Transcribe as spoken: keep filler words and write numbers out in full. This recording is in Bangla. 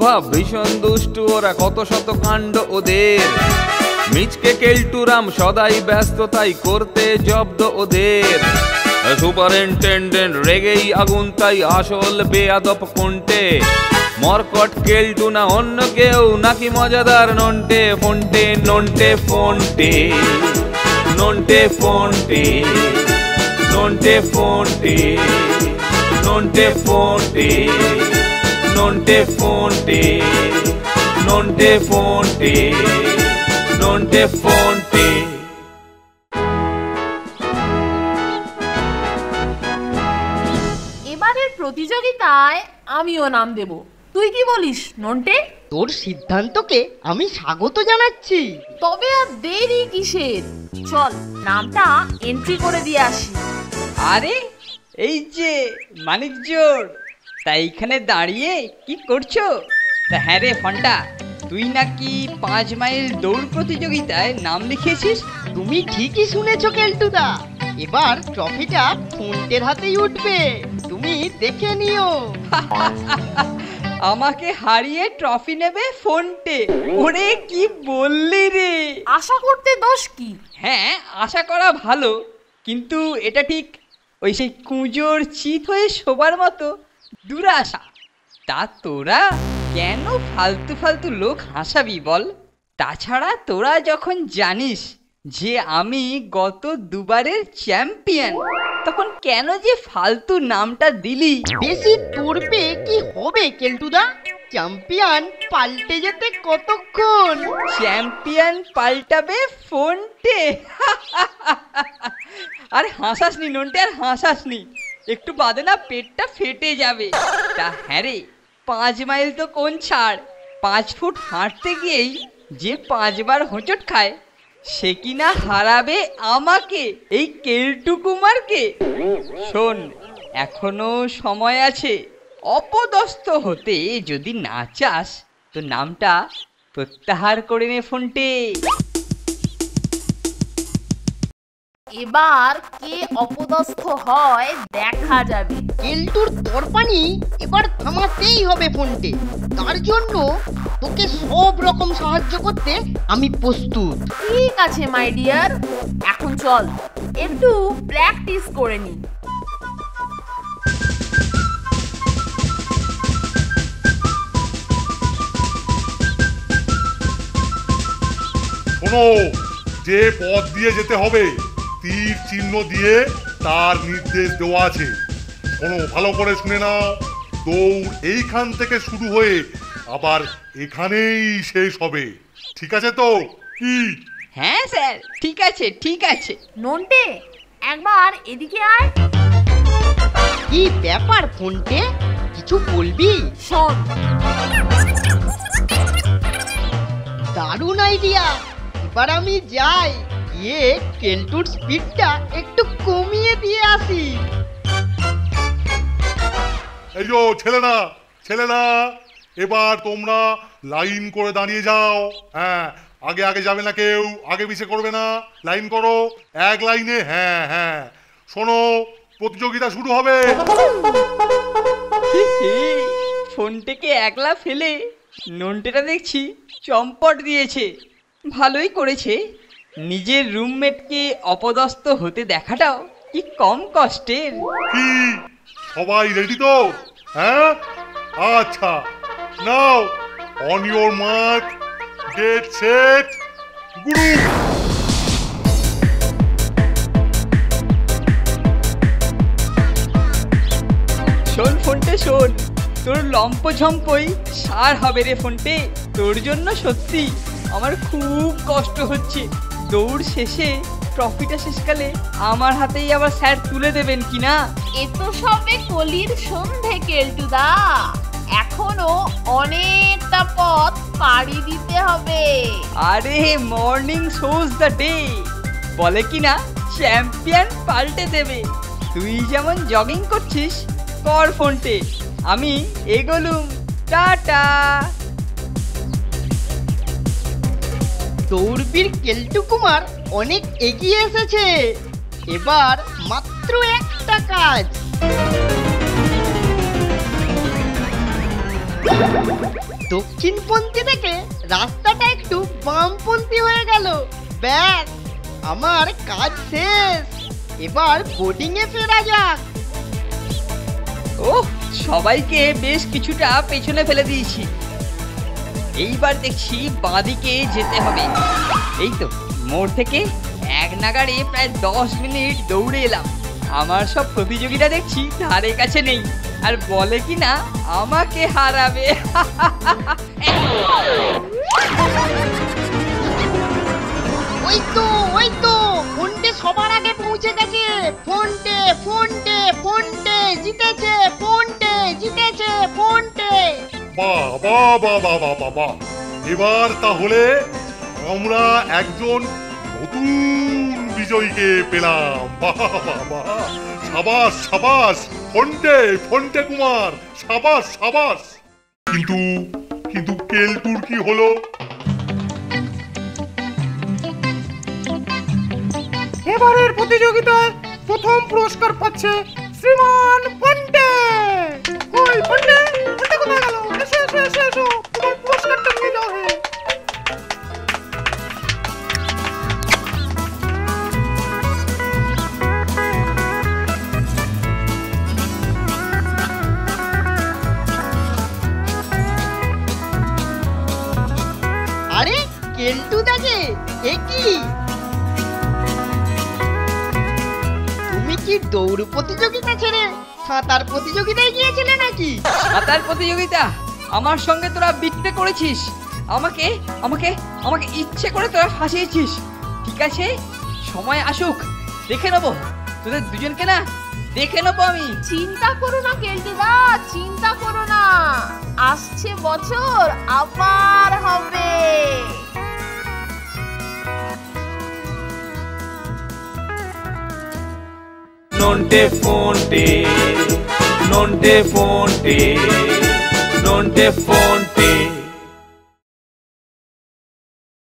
ভাব ভীষণ দুষ্টু ওরা, কত শত কাণ্ড ওদের। মিচকে কেলটুরাম সদাই ব্যস্ত, তাই করতে জব্দ ওদের। সুপারিনটেন্ডেন্ট রেগেই আগুন, তাই আসল বেয়াদব কোনটে। মরকট কেলটু না অন্য কেউ, নাকি মজাদার নন্টে ফন্টে। নন্টে ফন্টে, নন্টে ফন্টে, নন্টে ফন্টে, নন্টে ফন্টে, নন্টে ফন্টে, নন্টে ফন্টে, নন্টে ফন্টে। এবারের প্রতিযোগিতায় আমিও নাম দেব, তুই কি বলিস নন্টে? তোর সিদ্ধান্তকে আমি স্বাগত জানাচ্ছি। তবে আর দেরি কিসের, চল নামটা এন্ট্রি করে দিয়ে আসি। আরে এই যে মানিক জোর, তা এইখানে দাঁড়িয়ে কি করছো? তা হ্যাঁ রে ফন্টা, তুই নাকি পাঁচ মাইল দৌড় প্রতিযোগিতায় নাম লিখিয়েছিস? তুমি ঠিকই শুনেছো কেলটুদা, এবার ট্রফিটা ফোন্টের হাতেই উঠবে, তুমি দেখে নিও। আমাকে হারিয়ে ট্রফি নেবে ফোন্টে? ওরে কি বললি রে! আশা করতে দোষ কি? হ্যাঁ, আশা করা ভালো, কিন্তু এটা ঠিক ওই সেই কুঁজোর চিত হয়ে শোবার মতো দুরাশা। তা তোরা কেন ফালতু ফালতু লোক হাসাবি বল? তাছাড়া তোরা যখন জানিস যে আমি গত দুবারের চ্যাম্পিয়ন, তখন কেন যে ফালতু নামটা দিলি? বেশি তোরবে কি হবে কেলটুদা? চ্যাম্পিয়ন পাল্টে যেতে কতক্ষণ? চ্যাম্পিয়ন পাল্টাবে ফোন্টে। আর হাসাসনি নন্টে, আর হাসাসনি, একটু বাদে না পেটটা ফেটে যাবে। তা হ্যাঁ রে, পাঁচ মাইল তো কোন ছাড়, পাঁচ ফুট হাঁটতে গিয়েই যে পাঁচবার হোঁচট খায়, সে কিনা হারাবে আমাকে, এই কেলটু কুমারকে। শোন, এখনো সময় আছে, অপদস্থ হতে যদি না চাস তো নামটা প্রত্যাহার করে নে ফোন্টে। এবার কে অপদস্থ হয় দেখা যাবে। কেলটুর তরপানি এবার থামাতেই হবে ফোন্টে, তার জন্য তোকে সব রকম সাহায্য করতে আমি প্রস্তুত। ঠিক আছে মাই ডিয়ার, এখন চল একটু প্র্যাকটিস করে নি। শোনো, যে পথ দিয়ে যেতে হবে তীর চিহ্ন দিয়ে তার নির্দেশ দেওয়া আছে। শোনো, ভালো করে শুনে নাও, দৌড় এইখান থেকে শুরু হয়ে আবার এখানেই শেষ হবে, ঠিক আছে তো? কি? হ্যাঁ স্যার, ঠিক আছে ঠিক আছে। নন্টে, একবার এদিকে আয়। কি ব্যাপার ফোন্টে, কিছু বলবি? শোন, দারুণ আইডিয়া, এবার আমি যাই, গিয়ে কেলটুর স্পিডটা একটু কমিয়ে দিয়ে আসি। এই যো ছেলেরা, ছেলেরা, এবার তোমরা লাইন করে দাঁড়িয়ে যাও। হ্যাঁ, আগে আগে যাবে না কেউ, আগে পিছে করবে না, লাইন করো এক লাইনে। হ্যাঁ হ্যাঁ, শোনো, প্রতিযোগিতা শুরু হবে। ফোনটাকে একলা ফেলে নন্টেটা দেখছি চম্পট দিয়েছে। ভালোই করেছে, নিজের রুমমেটকে অপদস্থ হতে দেখাটাও কি কম কষ্টের। কি সবাই রেডি তো? হ্যাঁ, আচ্ছা, নাও, on your mark, get set, গুরু। শোন ফোনটে শোন, তোর লম্প ঝম্পই সার হবে রে ফোনটে। তোর জন্য সত্যি আমার খুব কষ্ট হচ্ছে। দৌড় শেষে ট্রফিটা শেষকালে আমার হাতেই আবার স্যার তুলে দেবেন কিনা। এ তো সবে কলির সন্ধে কেলটুদা, এখনো অনেকটা পথ পাড়ি দিতে হবে। আরে মর্নিং শোজ দ্য ডে, বলে কিনা চ্যাম্পিয়ন পাল্টে দেবে। তুই যেমন জগিং করছিস কর ফোনটে, আমি এগোলুম, টাটা। দৌড়বীর কেলটু কুমার অনেক এগিয়ে এসেছে, এবার মাত্র একটা কাজ। দক্ষিণপন্থী থেকে রাস্তাটা একটু বামপন্থী হয়ে গেল। ব্যাস, আমার কাজ শেষ। এবার বোর্ডিং এ ফেরা যাক। ও, সবাইকে বেশ কিছুটা পেছনে ফেলে দিয়েছি। এইবার দেখছি বাঁদিকে যেতে হবে। এই তো মোড় থেকে এক নাগাড়ে প্রায় দশ মিনিট দৌড়ে এলাম। আমার সব প্রতিযোগীরা দেখছি ধারে কাছে নেই, আর বলে কি না আমাকে হারাবে। ওই তো ওই তো ফোনটে সবার আগে পৌঁছে গেছে। ফোনটে ফোনটে ফোনটে জিতেছে, ফোনটে জিতেছে, ফোনটে। বাহ বাহ বাহ বাহ বাহ বাহ বাহ। এবার তাহলে আমরা একজন নতুন বিজয়ীকে পেলাম। বাহ বাহ বাহ, সাবাস সাবাস ফোনটে, ফোনটে কুমার, সাবাস সাবাস। কিন্তু কিন্তু কেলটুর কি হলো? এবারের প্রতিযোগিতায় প্রথম পুরস্কার পাচ্ছে শ্রীমান ফন্টে। কই ফন্টে? ফন্টে কোথায় গেল? এসো এসো এসো এসো, তোমার পুরস্কারটা নিয়ে যাও। হে আরে কেলটুদা যে, এ কি? তুমি কি দৌড় প্রতিযোগিতা ছেড়ে সাঁতার প্রতিযোগিতায় গিয়েছিলে নাকি? সাঁতার প্রতিযোগিতা? আমার সঙ্গে তোরা বিট্টে করেছিস। আমাকে আমাকে আমাকে ইচ্ছে করে তোরা ফাঁসিয়েছিস। ঠিক আছে, সময় আসুক, দেখে নেবো তোদের দুজনকে। না, দেখে নেবো আমি। চিন্তা করো না কেলটুদা, চিন্তা করো না, আসছে বছর আবার হবে। Nonte Fonte, Nonte Fonte, Nonte Fonte.